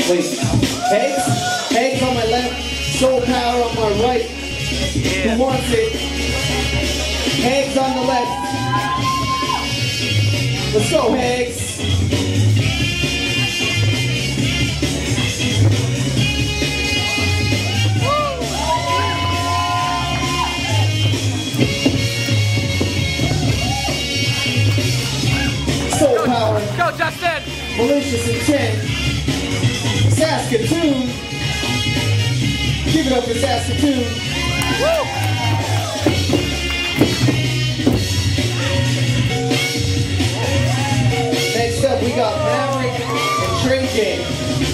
Wait. Eggs? Eggs on my left. Soul Power on my right. Yeah. Who wants it? Eggs on the left. Let's go, Eggs. Soul Power. Go, Justin! Malicious Intent. Saskatoon. Give it up for Saskatoon. Woo! Next up, we got Maverick and Trey J.